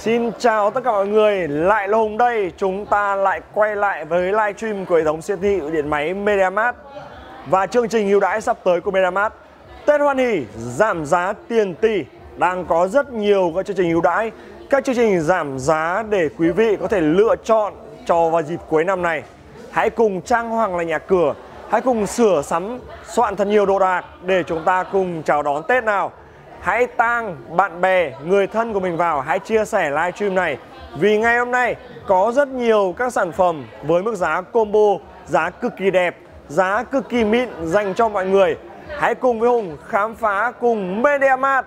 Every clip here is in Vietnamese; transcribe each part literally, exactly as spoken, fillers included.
Xin chào tất cả mọi người, lại là Hùng đây. Chúng ta lại quay lại với livestream của hệ thống siêu thị điện máy MediaMart và chương trình ưu đãi sắp tới của MediaMart. Tết hoan hỉ, giảm giá tiền tỷ. Đang có rất nhiều các chương trình ưu đãi, các chương trình giảm giá để quý vị có thể lựa chọn cho vào dịp cuối năm này. Hãy cùng trang hoàng lại nhà cửa, hãy cùng sửa sắm, soạn thật nhiều đồ đạc để chúng ta cùng chào đón Tết nào. Hãy tag bạn bè, người thân của mình vào, hãy chia sẻ livestream này. Vì ngày hôm nay có rất nhiều các sản phẩm với mức giá combo, giá cực kỳ đẹp, giá cực kỳ mịn dành cho mọi người. Hãy cùng với Hùng khám phá cùng MediaMart.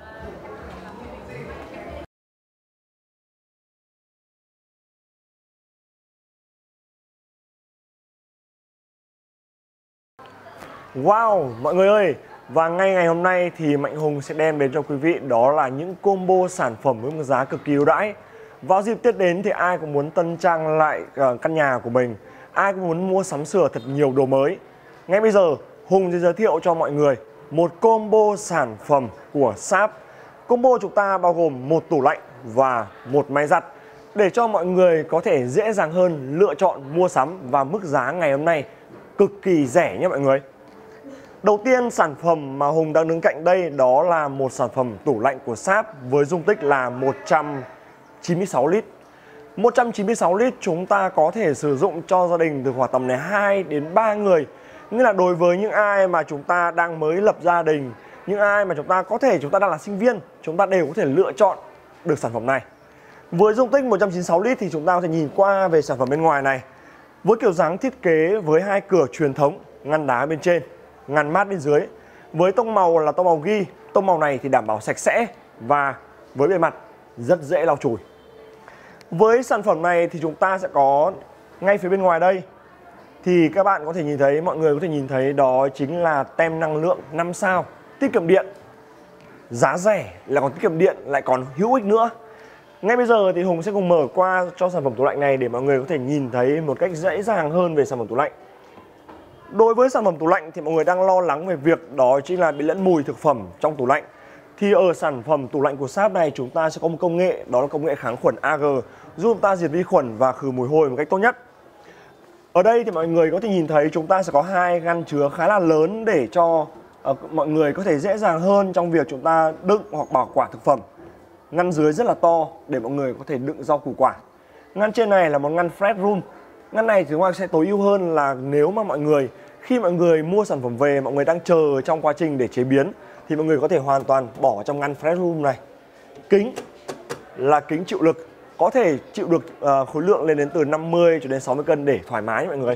Wow, mọi người ơi! Và ngay ngày hôm nay thì Mạnh Hùng sẽ đem đến cho quý vị đó là những combo sản phẩm với mức giá cực kỳ ưu đãi. Vào dịp Tết đến thì ai cũng muốn tân trang lại uh, căn nhà của mình, ai cũng muốn mua sắm sửa thật nhiều đồ mới. Ngay bây giờ Hùng sẽ giới thiệu cho mọi người một combo sản phẩm của Sharp. Combo chúng ta bao gồm một tủ lạnh và một máy giặt để cho mọi người có thể dễ dàng hơn lựa chọn mua sắm, và mức giá ngày hôm nay cực kỳ rẻ nhé mọi người. Đầu tiên, sản phẩm mà Hùng đang đứng cạnh đây đó là một sản phẩm tủ lạnh của Sharp với dung tích là một trăm chín mươi sáu lít. một trăm chín mươi sáu lít chúng ta có thể sử dụng cho gia đình từ khoảng tầm này hai đến ba người. Nghĩa là đối với những ai mà chúng ta đang mới lập gia đình, những ai mà chúng ta có thể chúng ta đang là sinh viên, chúng ta đều có thể lựa chọn được sản phẩm này. Với dung tích một trăm chín mươi sáu lít thì chúng ta có thể nhìn qua về sản phẩm bên ngoài này. Với kiểu dáng thiết kế với hai cửa truyền thống, ngăn đá bên trên, ngăn mát bên dưới. Với tông màu là tông màu ghi. Tông màu này thì đảm bảo sạch sẽ và với bề mặt rất dễ lau chùi. Với sản phẩm này thì chúng ta sẽ có ngay phía bên ngoài đây thì các bạn có thể nhìn thấy, mọi người có thể nhìn thấy đó chính là tem năng lượng năm sao, tiết kiệm điện, giá rẻ là còn tiết kiệm điện lại còn hữu ích nữa. Ngay bây giờ thì Hùng sẽ cùng mở qua cho sản phẩm tủ lạnh này để mọi người có thể nhìn thấy một cách dễ dàng hơn về sản phẩm tủ lạnh. Đối với sản phẩm tủ lạnh thì mọi người đang lo lắng về việc đó chính là bị lẫn mùi thực phẩm trong tủ lạnh. Thì ở sản phẩm tủ lạnh của Sharp này chúng ta sẽ có một công nghệ, đó là công nghệ kháng khuẩn a giê, giúp chúng ta diệt vi khuẩn và khử mùi hôi một cách tốt nhất. Ở đây thì mọi người có thể nhìn thấy chúng ta sẽ có hai ngăn chứa khá là lớn để cho uh, mọi người có thể dễ dàng hơn trong việc chúng ta đựng hoặc bảo quản thực phẩm. Ngăn dưới rất là to để mọi người có thể đựng rau củ quả. Ngăn trên này là một ngăn fresh room. Ngăn này thì chúng ta sẽ tối ưu hơn là nếu mà mọi người, khi mọi người mua sản phẩm về, mọi người đang chờ trong quá trình để chế biến thì mọi người có thể hoàn toàn bỏ trong ngăn fresh room này. Kính là kính chịu lực, có thể chịu được uh, khối lượng lên đến từ năm mươi cho đến sáu mươi cân để thoải mái mọi người.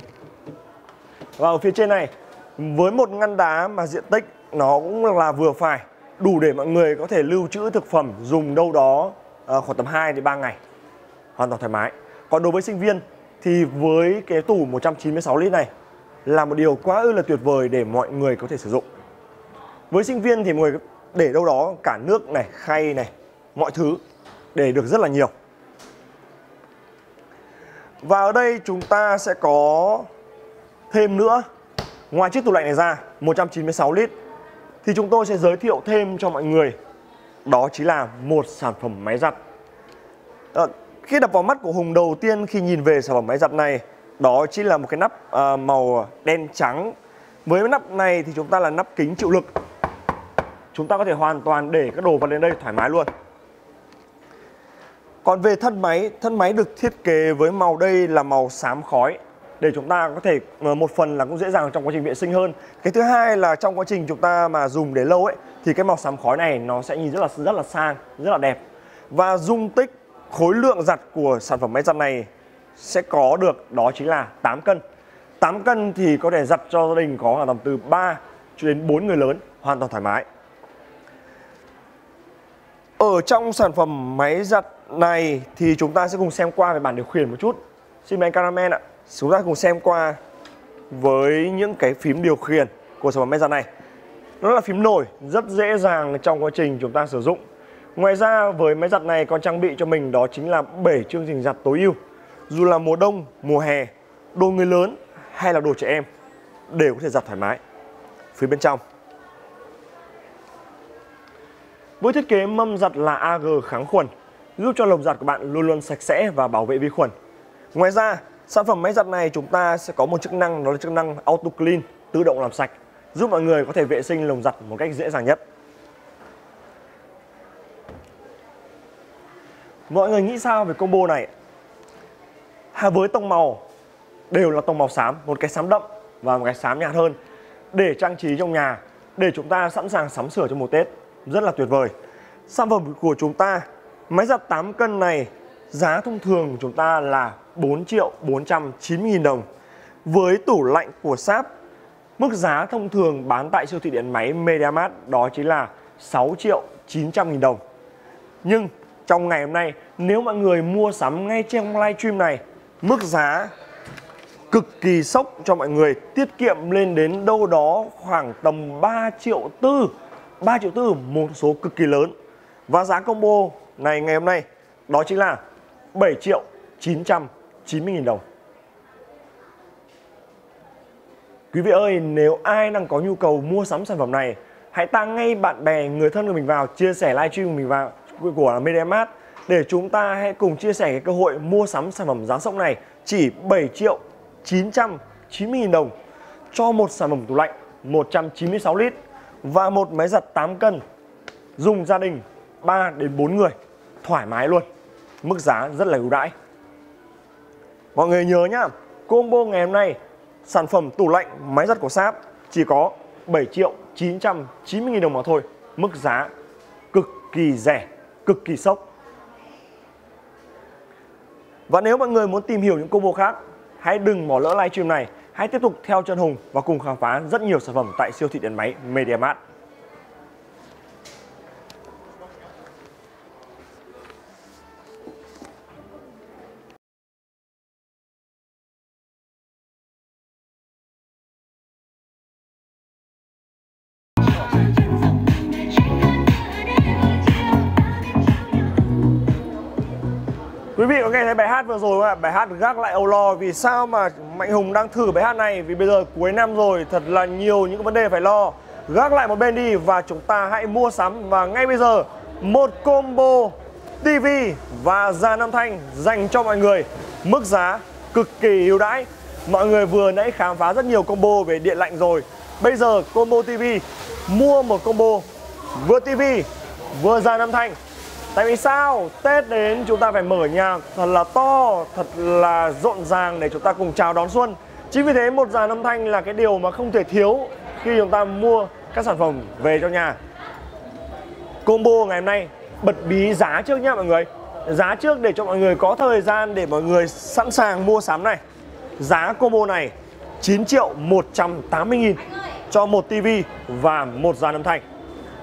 Và ở phía trên này, với một ngăn đá mà diện tích nó cũng là vừa phải, đủ để mọi người có thể lưu trữ thực phẩm dùng đâu đó uh, khoảng tầm hai đến ba ngày, hoàn toàn thoải mái. Còn đối với sinh viên thì với cái tủ một trăm chín mươi sáu lít này là một điều quá ư là tuyệt vời để mọi người có thể sử dụng. Với sinh viên thì mọi người để đâu đó cả nước này, khay này, mọi thứ để được rất là nhiều. Và ở đây chúng ta sẽ có thêm nữa, ngoài chiếc tủ lạnh này ra một trăm chín mươi sáu lít thì chúng tôi sẽ giới thiệu thêm cho mọi người đó chính là một sản phẩm máy giặt. à, Khi đập vào mắt của Hùng đầu tiên khi nhìn về sản phẩm máy giặt này đó chính là một cái nắp uh, màu đen trắng. Với nắp này thì chúng ta là nắp kính chịu lực, chúng ta có thể hoàn toàn để các đồ vào lên đây thoải mái luôn. Còn về thân máy, thân máy được thiết kế với màu đây là màu xám khói để chúng ta có thể một phần là cũng dễ dàng trong quá trình vệ sinh hơn. Cái thứ hai là trong quá trình chúng ta mà dùng để lâu ấy thì cái màu xám khói này nó sẽ nhìn rất là rất là sang, rất là đẹp. Và dung tích khối lượng giặt của sản phẩm máy giặt này sẽ có được đó chính là tám cân. tám cân thì có thể giặt cho gia đình có tầm từ ba cho đến bốn người lớn hoàn toàn thoải mái. Ở trong sản phẩm máy giặt này thì chúng ta sẽ cùng xem qua về bản điều khiển một chút. Xin mời anh Caramel ạ. Chúng ta cùng xem qua với những cái phím điều khiển của sản phẩm máy giặt này. Nó là phím nổi, rất dễ dàng trong quá trình chúng ta sử dụng. Ngoài ra với máy giặt này còn trang bị cho mình đó chính là bảy chương trình giặt tối ưu. Dù là mùa đông, mùa hè, đồ người lớn hay là đồ trẻ em đều có thể giặt thoải mái. Phía bên trong với thiết kế mâm giặt là a giê kháng khuẩn giúp cho lồng giặt của bạn luôn luôn sạch sẽ và bảo vệ vi khuẩn. Ngoài ra, sản phẩm máy giặt này chúng ta sẽ có một chức năng, đó là chức năng Auto Clean, tự động làm sạch, giúp mọi người có thể vệ sinh lồng giặt một cách dễ dàng nhất. Mọi người nghĩ sao về combo này? Hà với tông màu đều là tông màu xám, một cái xám đậm và một cái xám nhạt hơn, để trang trí trong nhà, để chúng ta sẵn sàng sắm sửa cho mùa Tết, rất là tuyệt vời. Sản phẩm của chúng ta, máy giặt tám cân này, giá thông thường của chúng ta là bốn triệu bốn trăm chín mươi nghìn đồng. Với tủ lạnh của Sharp, mức giá thông thường bán tại siêu thị điện máy MediaMart đó chính là sáu triệu chín trăm nghìn đồng. Nhưng trong ngày hôm nay, nếu mọi người mua sắm ngay trên livestream này, mức giá cực kỳ sốc cho mọi người, tiết kiệm lên đến đâu đó khoảng tầm ba triệu tư, ba triệu tư, một số cực kỳ lớn. Và giá combo này ngày hôm nay đó chính là bảy triệu chín trăm chín mươi nghìn đồng. Quý vị ơi, nếu ai đang có nhu cầu mua sắm sản phẩm này, hãy tăng ngay bạn bè, người thân của mình vào, chia sẻ livestream của mình vào của MediaMart để chúng ta hãy cùng chia sẻ cái cơ hội mua sắm sản phẩm giá sốc này chỉ bảy triệu chín trăm chín mươi nghìn đồng cho một sản phẩm tủ lạnh một trăm chín mươi sáu lít và một máy giặt tám cân dùng gia đình ba đến bốn người thoải mái luôn. Mức giá rất là ưu đãi. Mọi người nhớ nhá, combo ngày hôm nay sản phẩm tủ lạnh máy giặt của Sharp chỉ có bảy triệu chín trăm chín mươi nghìn đồng mà thôi. Mức giá cực kỳ rẻ, cực kỳ sốc. Và nếu mọi người muốn tìm hiểu những combo khác, hãy đừng bỏ lỡ livestream này. Hãy tiếp tục theo chân Hùng và cùng khám phá rất nhiều sản phẩm tại siêu thị điện máy MediaMart. Quý vị có nghe thấy bài hát vừa rồi không ạ? Bài hát Gác Lại Âu Lo. Vì sao mà Mạnh Hùng đang thử bài hát này? Vì bây giờ cuối năm rồi, thật là nhiều những vấn đề phải lo. Gác lại một bên đi và chúng ta hãy mua sắm. Và ngay bây giờ, một combo tivi và dàn âm thanh dành cho mọi người. Mức giá cực kỳ ưu đãi. Mọi người vừa nãy khám phá rất nhiều combo về điện lạnh rồi. Bây giờ combo tivi, mua một combo vừa tivi vừa dàn âm thanh. Tại vì sao? Tết đến chúng ta phải mở nhạc thật là to, thật là rộn ràng để chúng ta cùng chào đón xuân. Chính vì thế một dàn âm thanh là cái điều mà không thể thiếu khi chúng ta mua các sản phẩm về cho nhà. Combo ngày hôm nay bật bí giá trước nhá mọi người. Giá trước để cho mọi người có thời gian để mọi người sẵn sàng mua sắm này. Giá combo này chín triệu một trăm tám mươi nghìn cho một tivi và một dàn âm thanh.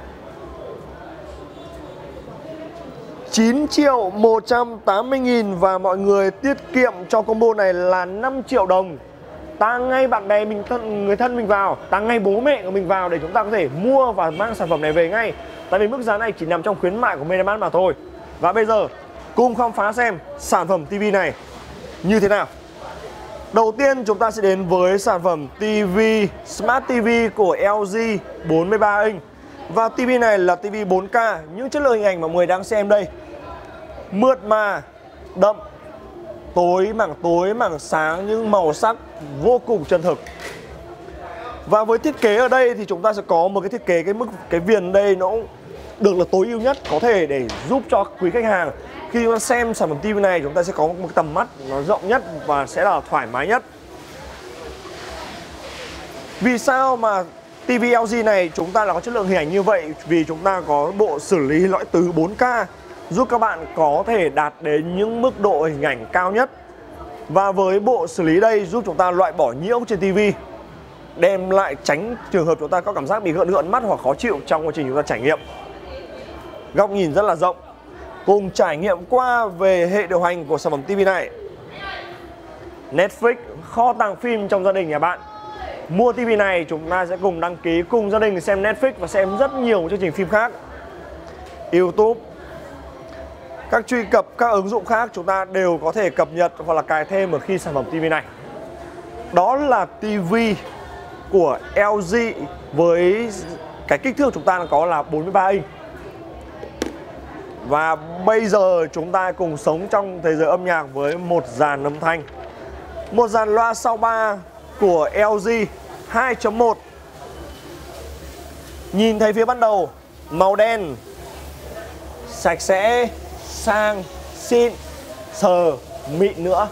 chín triệu một trăm tám mươi nghìn và mọi người tiết kiệm cho combo này là năm triệu đồng. Tăng ngay bạn bè mình thân, người thân mình vào, tăng ngay bố mẹ của mình vào để chúng ta có thể mua và mang sản phẩm này về ngay. Tại vì mức giá này chỉ nằm trong khuyến mại của MediaMart mà thôi. Và bây giờ cùng khám phá xem sản phẩm tivi này như thế nào. Đầu tiên chúng ta sẽ đến với sản phẩm tivi Smart ti vi của L G bốn mươi ba inch. Và tivi này là tivi bốn K, những chất lượng hình ảnh mà mọi người đang xem đây mượt mà, đậm, tối mảng tối mảng sáng, những màu sắc vô cùng chân thực. Và với thiết kế ở đây thì chúng ta sẽ có một cái thiết kế cái mức cái viền đây nó cũng được là tối ưu nhất có thể để giúp cho quý khách hàng khi chúng ta xem sản phẩm tivi này chúng ta sẽ có một tầm mắt nó rộng nhất và sẽ là thoải mái nhất. Vì sao mà tivi L G này chúng ta là có chất lượng hình ảnh như vậy? Vì chúng ta có bộ xử lý lõi từ bốn K giúp các bạn có thể đạt đến những mức độ hình ảnh cao nhất. Và với bộ xử lý đây giúp chúng ta loại bỏ nhiễu trên tivi, đem lại tránh trường hợp chúng ta có cảm giác bị gợn gợn mắt hoặc khó chịu trong quá trình chúng ta trải nghiệm. Góc nhìn rất là rộng. Cùng trải nghiệm qua về hệ điều hành của sản phẩm tivi này. Netflix, kho tàng phim trong gia đình nhà bạn. Mua tivi này chúng ta sẽ cùng đăng ký cùng gia đình xem Netflix và xem rất nhiều chương trình phim khác. YouTube, các truy cập, các ứng dụng khác chúng ta đều có thể cập nhật hoặc là cài thêm ở khi sản phẩm tivi này. Đó là tivi của L G với cái kích thước chúng ta có là bốn mươi ba inch. Và bây giờ chúng ta cùng sống trong thế giới âm nhạc với một dàn âm thanh. Một dàn loa sau ba của L G hai chấm một. Nhìn thấy phía ban đầu, màu đen, sạch sẽ, sang, xịn, sờ, mịn nữa.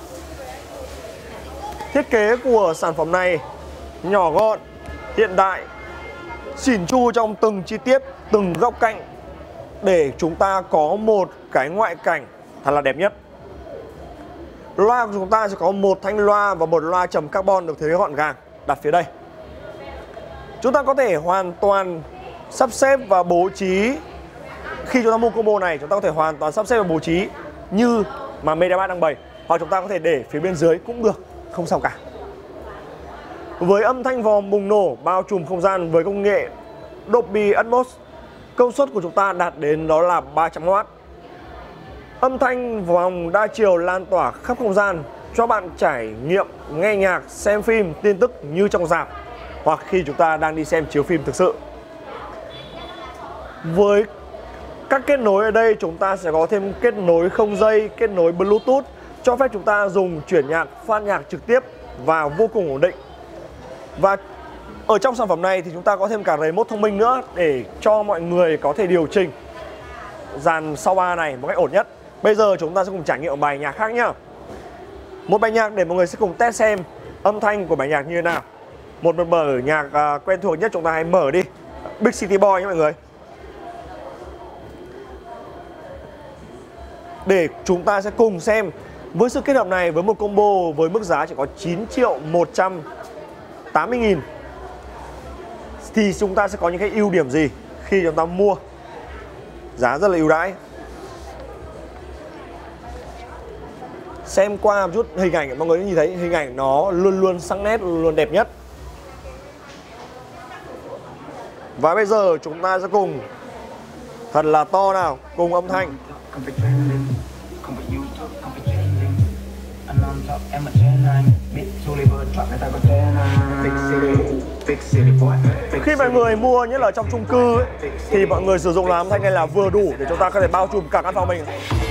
Thiết kế của sản phẩm này nhỏ gọn, hiện đại, chỉn chu trong từng chi tiết, từng góc cạnh để chúng ta có một cái ngoại cảnh thật là đẹp nhất. Loa của chúng ta sẽ có một thanh loa và một loa trầm carbon được thiết kế gọn gàng đặt phía đây. Chúng ta có thể hoàn toàn sắp xếp và bố trí. Khi chúng ta mua combo này, chúng ta có thể hoàn toàn sắp xếp và bố trí như mà MediaMarkt đang bày, hoặc chúng ta có thể để phía bên dưới cũng được, không sao cả. Với âm thanh vòm bùng nổ bao trùm không gian với công nghệ Dolby Atmos, công suất của chúng ta đạt đến đó là ba trăm oát. Âm thanh vòng đa chiều lan tỏa khắp không gian cho bạn trải nghiệm nghe nhạc, xem phim, tin tức như trong rạp hoặc khi chúng ta đang đi xem chiếu phim thực sự. Với các kết nối ở đây, chúng ta sẽ có thêm kết nối không dây, kết nối Bluetooth, cho phép chúng ta dùng chuyển nhạc, phát nhạc trực tiếp và vô cùng ổn định. Và ở trong sản phẩm này thì chúng ta có thêm cả remote thông minh nữa để cho mọi người có thể điều chỉnh dàn sau ba này một cách ổn nhất. Bây giờ chúng ta sẽ cùng trải nghiệm một bài nhạc khác nhá. Một bài nhạc để mọi người sẽ cùng test xem âm thanh của bài nhạc như thế nào. Một mở nhạc uh, quen thuộc nhất, chúng ta hãy mở đi Big City Boy nhé mọi người. Để chúng ta sẽ cùng xem với sự kết hợp này với một combo với mức giá chỉ có chín triệu một trăm tám mươi nghìn thì chúng ta sẽ có những cái ưu điểm gì khi chúng ta mua. Giá rất là ưu đãi. Xem qua một chút hình ảnh, mọi người nhìn thấy hình ảnh nó luôn luôn sắc nét, luôn luôn đẹp nhất. Và bây giờ chúng ta sẽ cùng thật là to nào, cùng âm thanh. Khi mọi người mua, nhất là trong chung cư ấy, thì mọi người sử dụng là âm thanh này là vừa đủ để chúng ta có thể bao trùm cả căn phòng mình.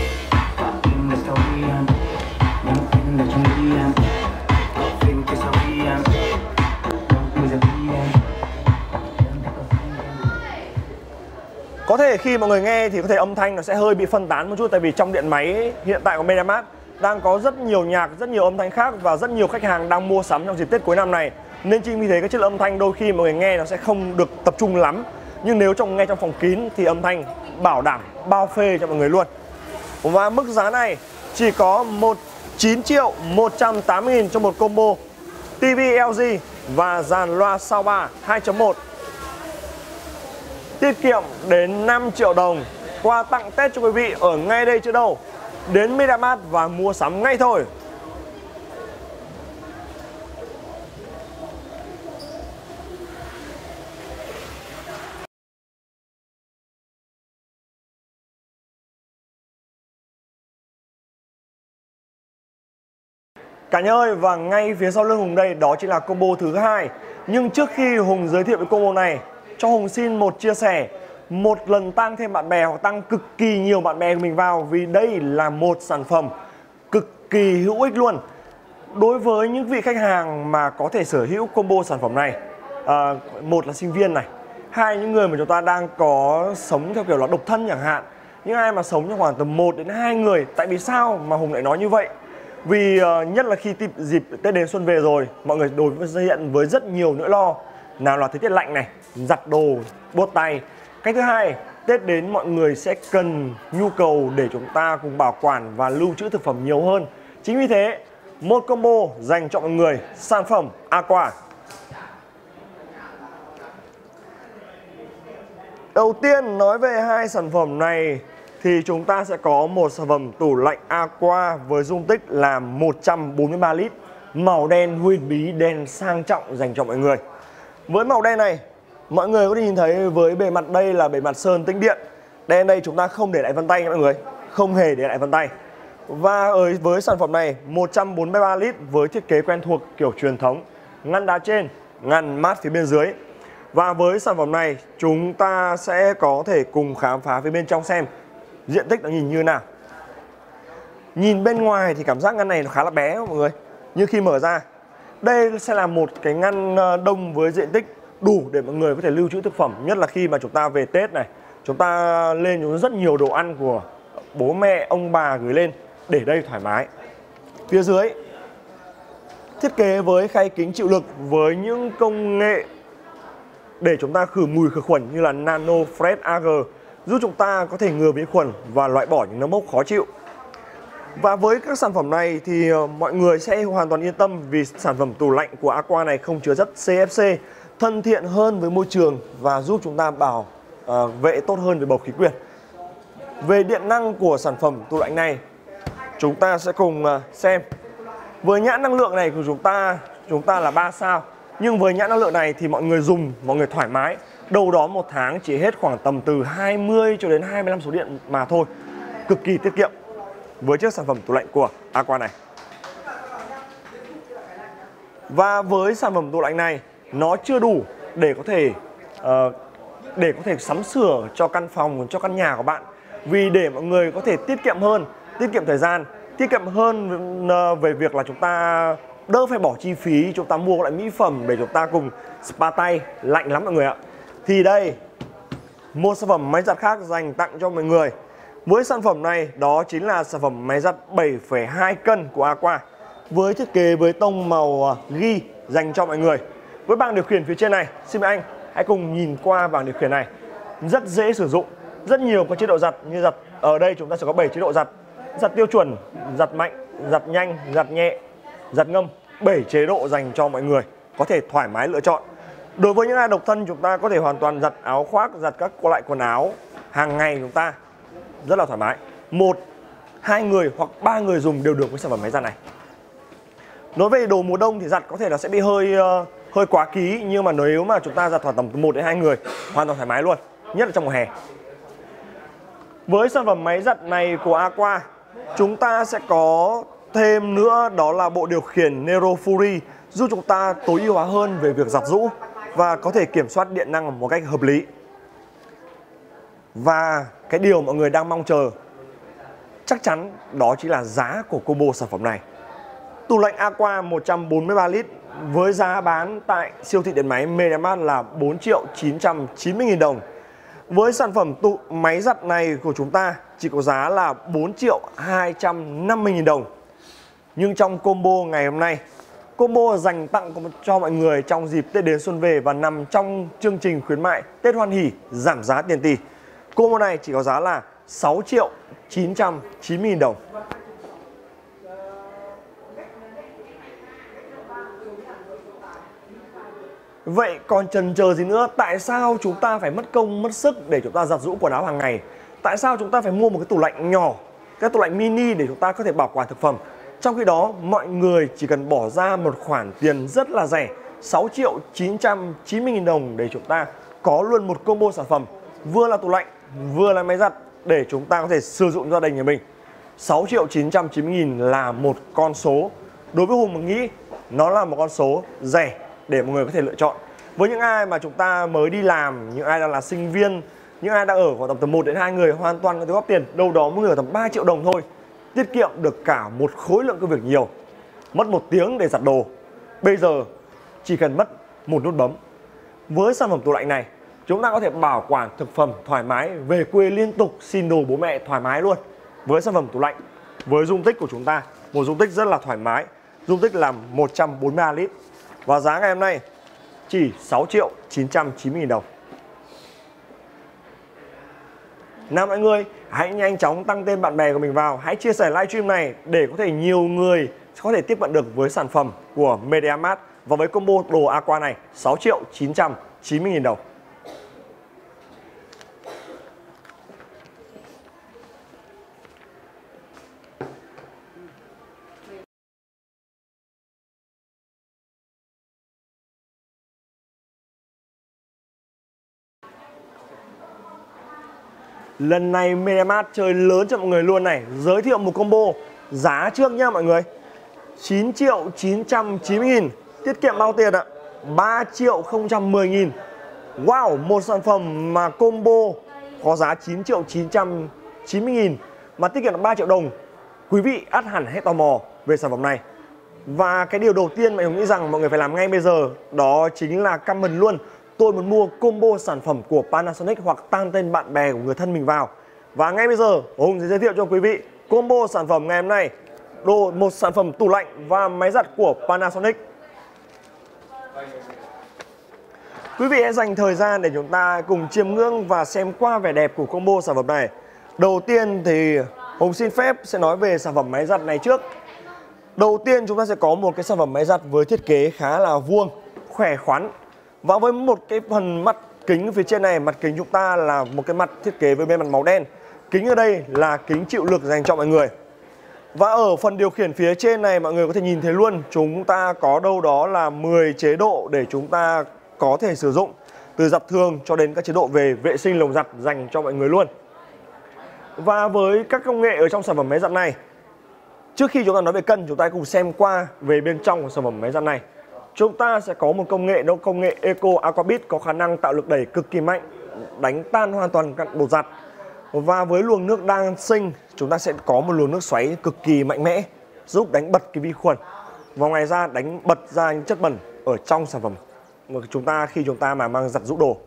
Có thể khi mọi người nghe thì có thể âm thanh nó sẽ hơi bị phân tán một chút, tại vì trong điện máy hiện tại của MediaMarkt đang có rất nhiều nhạc, rất nhiều âm thanh khác và rất nhiều khách hàng đang mua sắm trong dịp Tết cuối năm này. Nên chính vì thế cái chất lượng âm thanh đôi khi mọi người nghe nó sẽ không được tập trung lắm. Nhưng nếu trong nghe trong phòng kín thì âm thanh bảo đảm bao phê cho mọi người luôn. Và mức giá này chỉ có chín triệu một trăm tám mươi nghìn cho một combo ti vi L G và dàn loa Soundbar hai chấm một. Tiết kiệm đến năm triệu đồng. Quà tặng Tết cho quý vị ở ngay đây chứ đâu. Đến MediaMarkt và mua sắm ngay thôi. Cả nhà ơi, và ngay phía sau lưng Hùng đây đó chính là combo thứ hai. Nhưng trước khi Hùng giới thiệu cái combo này, cho Hùng xin một chia sẻ. Một lần tăng thêm bạn bè hoặc tăng cực kỳ nhiều bạn bè của mình vào, vì đây là một sản phẩm cực kỳ hữu ích luôn đối với những vị khách hàng mà có thể sở hữu combo sản phẩm này. À, một là sinh viên này, hai những người mà chúng ta đang có sống theo kiểu là độc thân chẳng hạn, những ai mà sống trong khoảng tầm một đến hai người. Tại vì sao mà Hùng lại nói như vậy? Vì uh, nhất là khi dịp Tết đến xuân về rồi, mọi người đối diện với rất nhiều nỗi lo. Nào là thời tiết lạnh này, giặt đồ, buốt tay. Cái thứ hai, Tết đến mọi người sẽ cần nhu cầu để chúng ta cùng bảo quản và lưu trữ thực phẩm nhiều hơn. Chính vì thế, một combo dành cho mọi người, sản phẩm Aqua. Đầu tiên nói về hai sản phẩm này thì chúng ta sẽ có một sản phẩm tủ lạnh Aqua với dung tích là một trăm bốn mươi ba lít, màu đen huyền bí, đen sang trọng dành cho mọi người. Với màu đen này, mọi người có thể nhìn thấy với bề mặt đây là bề mặt sơn tĩnh điện. Đen đây chúng ta không để lại vân tay nha mọi người, không hề để lại vân tay. Và ở với sản phẩm này một trăm bốn mươi ba lít với thiết kế quen thuộc kiểu truyền thống, ngăn đá trên, ngăn mát phía bên dưới. Và với sản phẩm này chúng ta sẽ có thể cùng khám phá phía bên trong xem diện tích nó nhìn như nào. Nhìn bên ngoài thì cảm giác ngăn này nó khá là bé mọi người, nhưng khi mở ra, đây sẽ là một cái ngăn đông với diện tích đủ để mọi người có thể lưu trữ thực phẩm, nhất là khi mà chúng ta về Tết này, chúng ta lên chúng rất nhiều đồ ăn của bố mẹ, ông bà gửi lên, để đây thoải mái. Phía dưới thiết kế với khay kính chịu lực với những công nghệ để chúng ta khử mùi khử khuẩn như là Nano Fresh a giê, giúp chúng ta có thể ngừa vi khuẩn và loại bỏ những nấm mốc khó chịu. Và với các sản phẩm này thì mọi người sẽ hoàn toàn yên tâm vì sản phẩm tủ lạnh của Aqua này không chứa chất xê ép xê, thân thiện hơn với môi trường và giúp chúng ta bảo uh, vệ tốt hơn về bầu khí quyển. Về điện năng của sản phẩm tủ lạnh này, chúng ta sẽ cùng uh, xem. Với nhãn năng lượng này của chúng ta, chúng ta là ba sao. Nhưng với nhãn năng lượng này thì mọi người dùng, mọi người thoải mái. Đâu đó một tháng chỉ hết khoảng tầm từ hai mươi cho đến hai mươi lăm số điện mà thôi. Cực kỳ tiết kiệm với chiếc sản phẩm tủ lạnh của Aqua này. Và với sản phẩm tủ lạnh này, nó chưa đủ để có thể uh, để có thể sắm sửa cho căn phòng, cho căn nhà của bạn. Vì để mọi người có thể tiết kiệm hơn, tiết kiệm thời gian, tiết kiệm hơn uh, về việc là chúng ta đỡ phải bỏ chi phí, chúng ta mua các loại mỹ phẩm để chúng ta cùng spa tay, lạnh lắm mọi người ạ. Thì đây, một sản phẩm máy giặt khác dành tặng cho mọi người. Với sản phẩm này, đó chính là sản phẩm máy giặt bảy phẩy hai cân của Aqua, với thiết kế với tông màu ghi dành cho mọi người. Với bảng điều khiển phía trên này, xin mời anh hãy cùng nhìn qua bảng điều khiển này. Rất dễ sử dụng, rất nhiều các chế độ giặt như giặt. Ở đây chúng ta sẽ có bảy chế độ giặt: giặt tiêu chuẩn, giặt mạnh, giặt nhanh, giặt nhẹ, giặt ngâm. bảy chế độ dành cho mọi người có thể thoải mái lựa chọn. Đối với những ai độc thân, chúng ta có thể hoàn toàn giặt áo khoác, giặt các loại quần áo hàng ngày chúng ta rất là thoải mái. Một, hai người hoặc ba người dùng đều được với sản phẩm máy giặt này. Nói về đồ mùa đông thì giặt có thể là sẽ bị hơi uh, hơi quá ký, nhưng mà nếu mà chúng ta giặt khoảng tầm từ một đến hai người hoàn toàn thoải mái luôn, nhất là trong mùa hè. Với sản phẩm máy giặt này của Aqua, chúng ta sẽ có thêm nữa, đó là bộ điều khiển Nero Fury, giúp chúng ta tối ưu hóa hơn về việc giặt giũ và có thể kiểm soát điện năng một cách hợp lý. Và cái điều mọi người đang mong chờ chắc chắn đó chính là giá của combo sản phẩm này. Tủ lạnh Aqua một trăm bốn mươi ba lít với giá bán tại siêu thị điện máy MediaMarkt là bốn triệu chín trăm chín mươi nghìn đồng. Với sản phẩm tủ máy giặt này của chúng ta chỉ có giá là bốn triệu hai trăm năm mươi nghìn đồng. Nhưng trong combo ngày hôm nay, combo dành tặng cho mọi người trong dịp Tết đến xuân về và nằm trong chương trình khuyến mại Tết Hoan Hỉ giảm giá tiền tỷ, combo này chỉ có giá là sáu triệu chín trăm chín mươi nghìn đồng. Vậy còn chần chờ gì nữa? Tại sao chúng ta phải mất công mất sức để chúng ta giặt giũ quần áo hàng ngày? Tại sao chúng ta phải mua một cái tủ lạnh nhỏ, cái tủ lạnh mini để chúng ta có thể bảo quản thực phẩm? Trong khi đó, mọi người chỉ cần bỏ ra một khoản tiền rất là rẻ, sáu triệu chín trăm chín mươi nghìn đồng để chúng ta có luôn một combo sản phẩm, vừa là tủ lạnh, vừa là máy giặt để chúng ta có thể sử dụng gia đình nhà mình. sáu triệu chín trăm chín mươi nghìn là một con số, đối với Hùng mình nghĩ nó là một con số rẻ để mọi người có thể lựa chọn. Với những ai mà chúng ta mới đi làm, những ai đang là sinh viên, những ai đang ở khoảng tầm từ một đến hai người, hoàn toàn có thể góp tiền đâu đó mỗi người tầm ba triệu đồng thôi, tiết kiệm được cả một khối lượng công việc nhiều. Mất một tiếng để giặt đồ, bây giờ chỉ cần mất một nút bấm. Với sản phẩm tủ lạnh này, chúng ta có thể bảo quản thực phẩm thoải mái, về quê liên tục xin đồ bố mẹ thoải mái luôn. Với sản phẩm tủ lạnh, với dung tích của chúng ta, một dung tích rất là thoải mái, dung tích là một trăm bốn mươi ba lít. Và giá ngày hôm nay chỉ sáu triệu chín trăm chín mươi nghìn đồng. Nào mọi người, hãy nhanh chóng tăng tên bạn bè của mình vào, hãy chia sẻ livestream này để có thể nhiều người có thể tiếp cận được với sản phẩm của MediaMarkt và với combo đồ Aqua này sáu triệu chín trăm chín mươi nghìn đồng. Lần này MediaMarkt chơi lớn cho mọi người luôn này, giới thiệu một combo giá trước nhá mọi người. chín triệu chín trăm chín mươi nghìn, tiết kiệm bao tiền ạ? ba triệu không trăm mười nghìn. Wow, một sản phẩm mà combo có giá chín triệu chín trăm chín mươi nghìn mà tiết kiệm được ba triệu đồng. Quý vị ắt hẳn hết tò mò về sản phẩm này. Và cái điều đầu tiên mà mình nghĩ rằng mọi người phải làm ngay bây giờ đó chính là comment luôn: tôi muốn mua combo sản phẩm của Panasonic, hoặc tag tên bạn bè của người thân mình vào. Và ngay bây giờ Hùng sẽ giới thiệu cho quý vị combo sản phẩm ngày hôm nay. Đồ một sản phẩm tủ lạnh và máy giặt của Panasonic. Quý vị hãy dành thời gian để chúng ta cùng chiêm ngưỡng và xem qua vẻ đẹp của combo sản phẩm này. Đầu tiên thì Hùng xin phép sẽ nói về sản phẩm máy giặt này trước. Đầu tiên chúng ta sẽ có một cái sản phẩm máy giặt với thiết kế khá là vuông, khỏe khoắn. Và với một cái phần mặt kính phía trên này, mặt kính chúng ta là một cái mặt thiết kế với bên mặt màu đen. Kính ở đây là kính chịu lực dành cho mọi người. Và ở phần điều khiển phía trên này mọi người có thể nhìn thấy luôn, chúng ta có đâu đó là mười chế độ để chúng ta có thể sử dụng, từ giặt thường cho đến các chế độ về vệ sinh lồng giặt dành cho mọi người luôn. Và với các công nghệ ở trong sản phẩm máy giặt này, trước khi chúng ta nói về cân, chúng ta cùng xem qua về bên trong của sản phẩm máy giặt này. Chúng ta sẽ có một công nghệ, đó công nghệ Eco Aquabit, có khả năng tạo lực đẩy cực kỳ mạnh, đánh tan hoàn toàn các bột giặt. Và với luồng nước đang sinh, chúng ta sẽ có một luồng nước xoáy cực kỳ mạnh mẽ, giúp đánh bật cái vi khuẩn. Và ngoài ra đánh bật ra những chất bẩn ở trong sản phẩm của chúng ta khi chúng ta mà mang giặt giũ đồ.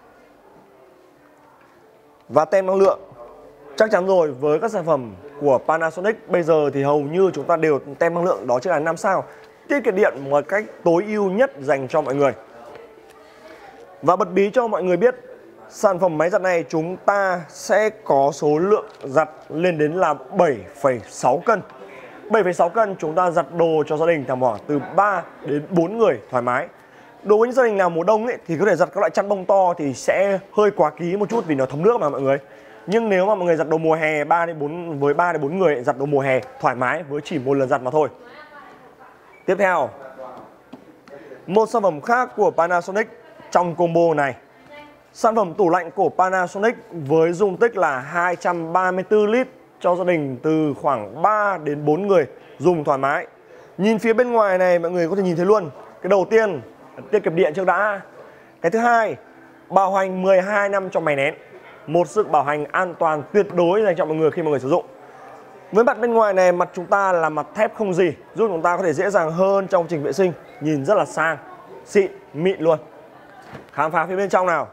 Và tem năng lượng. Chắc chắn rồi, với các sản phẩm của Panasonic bây giờ thì hầu như chúng ta đều tem năng lượng, đó chính là năm sao, tiết kiệm điện một cách tối ưu nhất dành cho mọi người. Và bật bí cho mọi người biết, sản phẩm máy giặt này chúng ta sẽ có số lượng giặt lên đến là bảy phẩy sáu cân. bảy phẩy sáu cân chúng ta giặt đồ cho gia đình tầm khoảng từ ba đến bốn người thoải mái. Đối với những gia đình nào mùa đông ấy, thì có thể giặt các loại chăn bông to thì sẽ hơi quá ký một chút vì nó thấm nước mà mọi người. Nhưng nếu mà mọi người giặt đồ mùa hè ba đến bốn với ba đến bốn người giặt đồ mùa hè thoải mái với chỉ một lần giặt mà thôi. Tiếp theo, một sản phẩm khác của Panasonic trong combo này. Sản phẩm tủ lạnh của Panasonic với dung tích là hai trăm ba mươi tư lít cho gia đình từ khoảng ba đến bốn người dùng thoải mái. Nhìn phía bên ngoài này mọi người có thể nhìn thấy luôn. Cái đầu tiên, tiết kiệm điện trước đã. Cái thứ hai, bảo hành mười hai năm cho máy nén. Một sự bảo hành an toàn tuyệt đối dành cho mọi người khi mọi người sử dụng. Với mặt bên ngoài này, mặt chúng ta là mặt thép không gì, giúp chúng ta có thể dễ dàng hơn trong trình vệ sinh. Nhìn rất là sang, xịn, mịn luôn. Khám phá phía bên trong nào.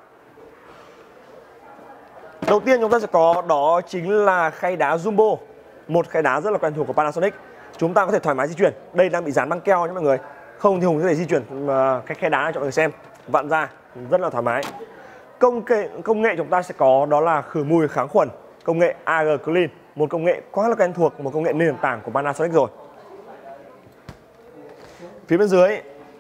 Đầu tiên chúng ta sẽ có đó chính là khay đá Jumbo. Một khay đá rất là quen thuộc của Panasonic. Chúng ta có thể thoải mái di chuyển. Đây đang bị dán băng keo nhé mọi người. Không thì Hùng có thể di chuyển cái khay đá này cho mọi người xem. Vặn ra rất là thoải mái. Công nghệ, công nghệ chúng ta sẽ có đó là khử mùi kháng khuẩn, công nghệ a giê Clean, một công nghệ quá là quen thuộc, một công nghệ nền tảng của Panasonic rồi. Phía bên dưới,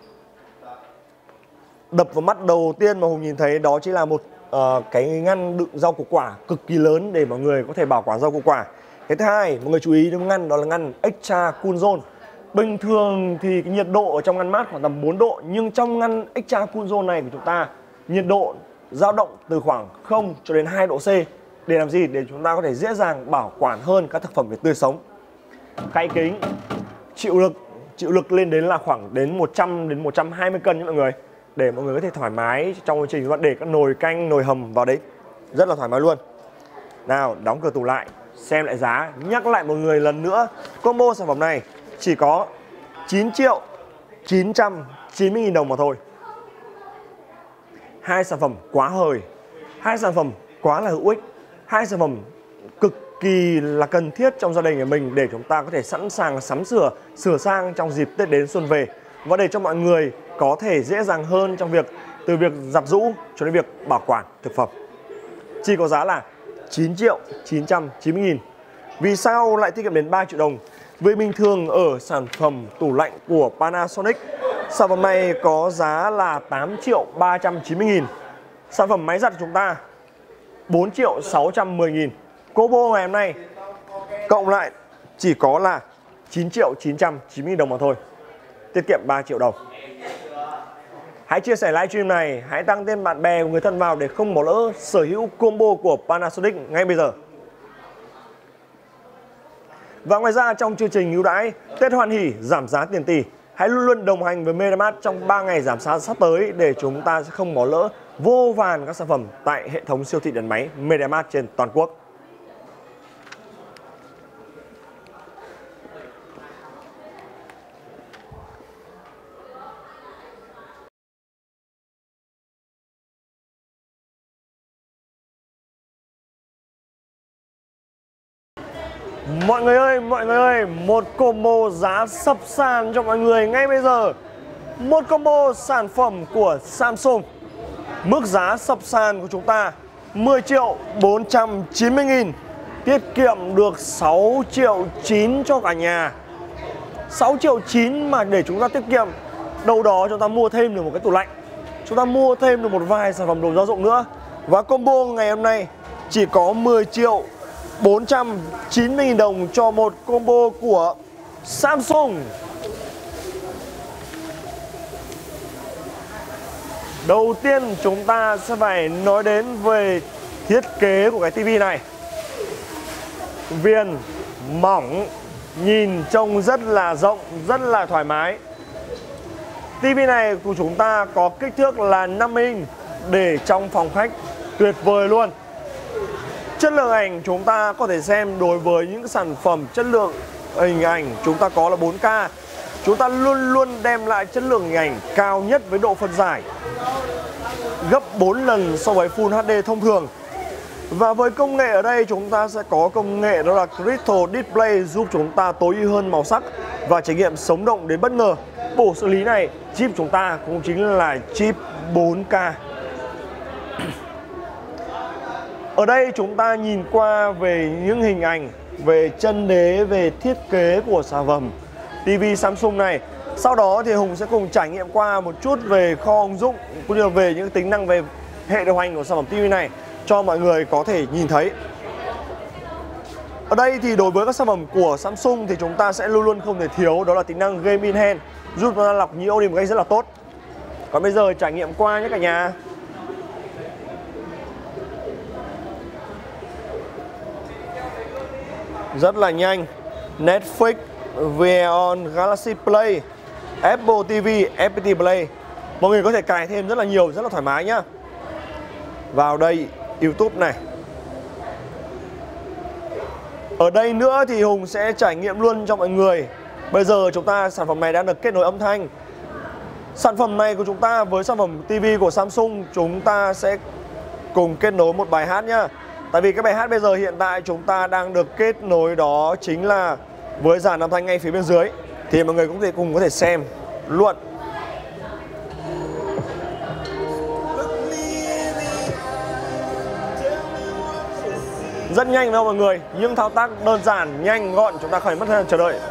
đập vào mắt đầu tiên mà Hùng nhìn thấy đó chính là một uh, cái ngăn đựng rau củ quả cực kỳ lớn để mọi người có thể bảo quản rau củ quả. Cái thứ hai, mọi người chú ý đến ngăn đó là ngăn Extra Cool Zone. Bình thường thì cái nhiệt độ ở trong ngăn mát khoảng tầm bốn độ, nhưng trong ngăn Extra Cool Zone này của chúng ta nhiệt độ dao động từ khoảng không cho đến hai độ C. Để làm gì? Để chúng ta có thể dễ dàng bảo quản hơn các thực phẩm về tươi sống. Khay kính chịu lực, chịu lực lên đến là khoảng đến một trăm đến một trăm hai mươi cân nhé mọi người. Để mọi người có thể thoải mái trong quá trình để các nồi canh, nồi hầm vào đấy. Rất là thoải mái luôn. Nào, đóng cửa tủ lại, xem lại giá. Nhắc lại một người lần nữa, combo sản phẩm này chỉ có chín triệu chín trăm chín mươi nghìn đồng mà thôi. Hai sản phẩm quá hời, hai sản phẩm quá là hữu ích, hai sản phẩm cực kỳ là cần thiết trong gia đình của mình để chúng ta có thể sẵn sàng sắm sửa, sửa sang trong dịp Tết đến xuân về. Và để cho mọi người có thể dễ dàng hơn trong việc từ việc giặt giũ cho đến việc bảo quản thực phẩm. Chỉ có giá là chín triệu chín trăm chín mươi nghìn. Vì sao lại tiết kiệm đến ba triệu đồng? Vì bình thường ở sản phẩm tủ lạnh của Panasonic, sản phẩm này có giá là tám triệu ba trăm chín mươi nghìn. Sản phẩm máy giặt của chúng ta bốn triệu sáu trăm mười nghìn. Combo ngày hôm nay cộng lại chỉ có là chín triệu chín trăm chín mươi nghìn đồng mà thôi. Tiết kiệm ba triệu đồng. Hãy chia sẻ livestream này, hãy tăng tên bạn bè của người thân vào để không bỏ lỡ sở hữu combo của Panasonic ngay bây giờ. Và ngoài ra trong chương trình ưu đãi Tết Hoan Hỷ giảm giá tiền tỷ, hãy luôn luôn đồng hành với MediaMart trong ba ngày giảm giá sắp tới để chúng ta sẽ không bỏ lỡ vô vàn các sản phẩm tại hệ thống siêu thị điện máy MediaMart trên toàn quốc. Mọi người ơi, mọi người ơi, một combo giá sập sàn cho mọi người ngay bây giờ. Một combo sản phẩm của Samsung. Mức giá sập sàn của chúng ta mười triệu bốn trăm chín mươi nghìn, tiết kiệm được sáu triệu chín cho cả nhà. Sáu triệu chín mà để chúng ta tiết kiệm, đâu đó chúng ta mua thêm được một cái tủ lạnh, chúng ta mua thêm được một vài sản phẩm đồ gia dụng nữa. Và combo ngày hôm nay chỉ có mười triệu bốn trăm chín mươi nghìn đồng cho một combo của Samsung. Đầu tiên chúng ta sẽ phải nói đến về thiết kế của cái tivi này. Viền mỏng, nhìn trông rất là rộng, rất là thoải mái. Tivi này của chúng ta có kích thước là năm inch để trong phòng khách, tuyệt vời luôn. Chất lượng ảnh chúng ta có thể xem đối với những sản phẩm chất lượng hình ảnh chúng ta có là bốn K. Chúng ta luôn luôn đem lại chất lượng hình ảnh cao nhất với độ phân giải gấp bốn lần so với Full hát đê thông thường. Và với công nghệ ở đây chúng ta sẽ có công nghệ đó là Crystal Display, giúp chúng ta tối ưu hơn màu sắc và trải nghiệm sống động đến bất ngờ. Bộ xử lý này, chip chúng ta cũng chính là chip bốn K. Ở đây chúng ta nhìn qua về những hình ảnh, về chân đế, về thiết kế của sản phẩm tivi Samsung này. Sau đó thì Hùng sẽ cùng trải nghiệm qua một chút về kho ứng dụng cũng như là về những tính năng về hệ điều hành của sản phẩm tivi này cho mọi người có thể nhìn thấy. Ở đây thì đối với các sản phẩm của Samsung thì chúng ta sẽ luôn luôn không thể thiếu đó là tính năng Game in Hand, giúp chúng ta lọc nhĩ audio một cách rất là tốt. Còn bây giờ trải nghiệm qua nhé cả nhà. Rất là nhanh. Netflix, Vion, Galaxy Play, Apple ti vi, ép pê tê Play. Mọi người có thể cài thêm rất là nhiều, rất là thoải mái nhá. Vào đây YouTube này. Ở đây nữa thì Hùng sẽ trải nghiệm luôn cho mọi người. Bây giờ chúng ta sản phẩm này đã được kết nối âm thanh. Sản phẩm này của chúng ta với sản phẩm tivi của Samsung, chúng ta sẽ cùng kết nối một bài hát nhá. Tại vì cái bài hát bây giờ hiện tại chúng ta đang được kết nối đó chính là với dàn âm thanh ngay phía bên dưới. Thì mọi người cũng thể cùng có thể xem luôn. Rất nhanh đâu mọi người, những thao tác đơn giản, nhanh, gọn, chúng ta không phải mất thời gian chờ đợi.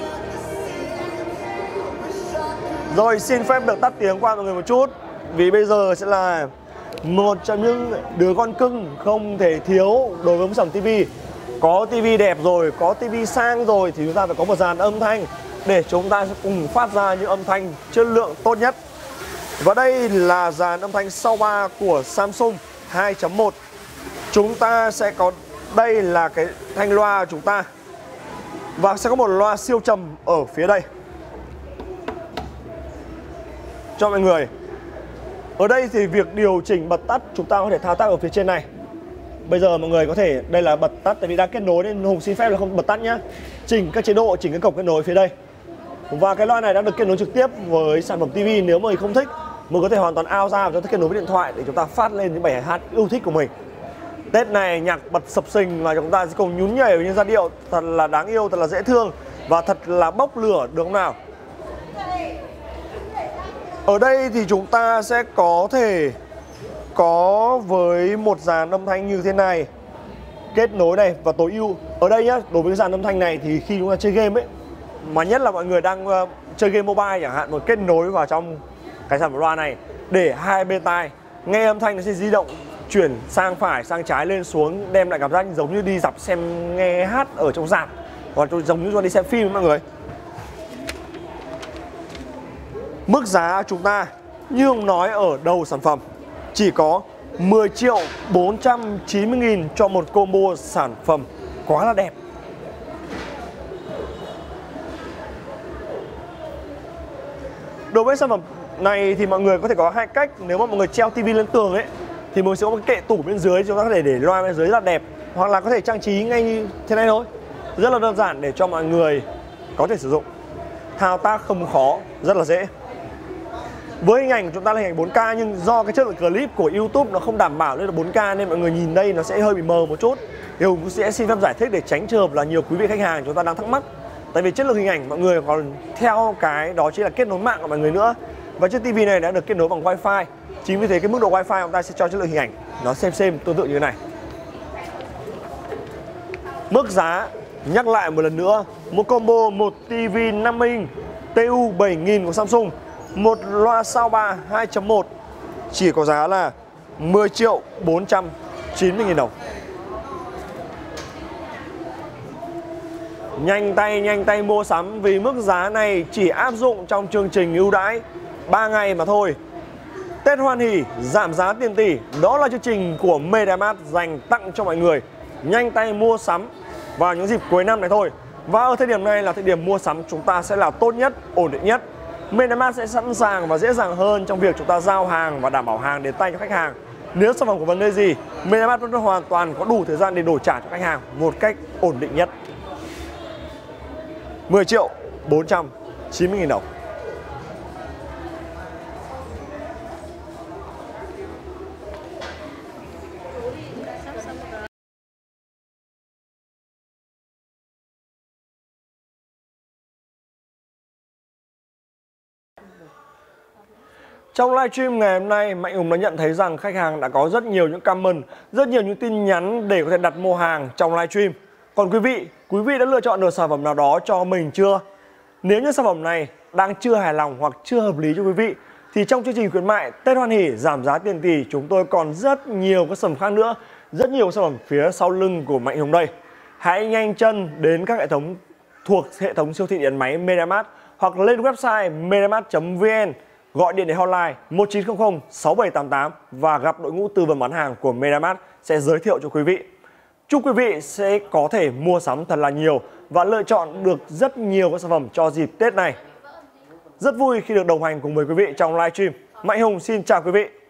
Rồi xin phép được tắt tiếng qua mọi người một chút, vì bây giờ sẽ là một trong những đứa con cưng không thể thiếu đối với một sản phẩm tivi. Có tivi đẹp rồi, có tivi sang rồi thì chúng ta phải có một dàn âm thanh để chúng ta sẽ cùng phát ra những âm thanh chất lượng tốt nhất. Và đây là dàn âm thanh sau ba của Samsung hai chấm một. Chúng ta sẽ có, đây là cái thanh loa của chúng ta, và sẽ có một loa siêu trầm ở phía đây cho mọi người. Ở đây thì việc điều chỉnh bật tắt chúng ta có thể thao tác ở phía trên này. Bây giờ mọi người có thể, đây là bật tắt, tại vì đang kết nối nên Hùng xin phép là không bật tắt nhé. Chỉnh các chế độ, chỉnh cái cổng kết nối phía đây. Và cái loa này đã được kết nối trực tiếp với sản phẩm tivi. Nếu mà mình không thích, mình có thể hoàn toàn out ra và cho kết nối với điện thoại để chúng ta phát lên những bài hát yêu thích của mình. Tết này nhạc bật sập sình và chúng ta sẽ cùng nhún nhảy với những giai điệu thật là đáng yêu, thật là dễ thương và thật là bốc lửa, được không nào? Ở đây thì chúng ta sẽ có thể có với một dàn âm thanh như thế này, kết nối này và tối ưu. Ở đây nhá, đối với cái dàn âm thanh này thì khi chúng ta chơi game ấy, mà nhất là mọi người đang uh, chơi game mobile chẳng hạn, rồi kết nối vào trong cái sản phẩm loa này để hai bên tai nghe âm thanh nó sẽ di động, chuyển sang phải, sang trái, lên xuống, đem lại cảm giác giống như đi dạp xem nghe hát ở trong rạp, hoặc giống như đi xem phim mọi người. Mức giá chúng ta như ông nói ở đầu sản phẩm chỉ có mười triệu bốn trăm chín mươi nghìn cho một combo sản phẩm quá là đẹp. Đối với sản phẩm này thì mọi người có thể có hai cách. Nếu mà mọi người treo tivi lên tường ấy thì mình sẽ có một cái kệ tủ bên dưới, chúng ta có thể để loa bên dưới rất là đẹp, hoặc là có thể trang trí ngay như thế này thôi. Rất là đơn giản để cho mọi người có thể sử dụng. Thao tác không khó, rất là dễ. Với hình ảnh của chúng ta là hình ảnh bốn K, nhưng do cái chất lượng clip của YouTube nó không đảm bảo lên là bốn K nên mọi người nhìn đây nó sẽ hơi bị mờ một chút. thì Hùng cũng sẽ xin phép giải thích để tránh trường hợp là nhiều quý vị khách hàng chúng ta đang thắc mắc. Tại vì chất lượng hình ảnh mọi người còn theo cái đó chính là kết nối mạng của mọi người nữa. Và chiếc tivi này đã được kết nối bằng Wi-Fi. Chính vì thế cái mức độ Wi-Fi chúng ta sẽ cho chất lượng hình ảnh nó xem xem tương tự như thế này. Mức giá nhắc lại một lần nữa, một combo một tivi năm inch T U bảy nghìn của Samsung, một loa soundbar hai chấm một chỉ có giá là mười triệu bốn trăm chín mươi nghìn đồng. Nhanh tay nhanh tay mua sắm vì mức giá này chỉ áp dụng trong chương trình ưu đãi ba ngày mà thôi. Tết hoan hỉ giảm giá tiền tỷ, đó là chương trình của MediaMarkt dành tặng cho mọi người. Nhanh tay mua sắm vào những dịp cuối năm này thôi. Và ở thời điểm này là thời điểm mua sắm chúng ta sẽ là tốt nhất, ổn định nhất. MediaMarkt sẽ sẵn sàng và dễ dàng hơn trong việc chúng ta giao hàng và đảm bảo hàng đến tay cho khách hàng. Nếu sản phẩm có vấn đề gì, MediaMarkt vẫn hoàn toàn có đủ thời gian để đổi trả cho khách hàng một cách ổn định nhất. mười triệu bốn trăm chín mươi nghìn đồng. Trong livestream ngày hôm nay, Mạnh Hùng đã nhận thấy rằng khách hàng đã có rất nhiều những comment, rất nhiều những tin nhắn để có thể đặt mua hàng trong livestream. Còn quý vị, quý vị đã lựa chọn được sản phẩm nào đó cho mình chưa? Nếu như sản phẩm này đang chưa hài lòng hoặc chưa hợp lý cho quý vị, thì trong chương trình khuyến mại Tết hoan hỉ giảm giá tiền tỷ chúng tôi còn rất nhiều các sản phẩm khác nữa, rất nhiều sản phẩm phía sau lưng của Mạnh Hùng đây. Hãy nhanh chân đến các hệ thống thuộc hệ thống siêu thị điện máy MediaMarkt hoặc lên website mediamarkt chấm vn, gọi điện đến hotline một chín không không sáu bảy tám tám và gặp đội ngũ tư vấn bán hàng của MediaMarkt sẽ giới thiệu cho quý vị. Chúc quý vị sẽ có thể mua sắm thật là nhiều và lựa chọn được rất nhiều các sản phẩm cho dịp Tết này. Rất vui khi được đồng hành cùng với quý vị trong livestream. Mạnh Hùng xin chào quý vị.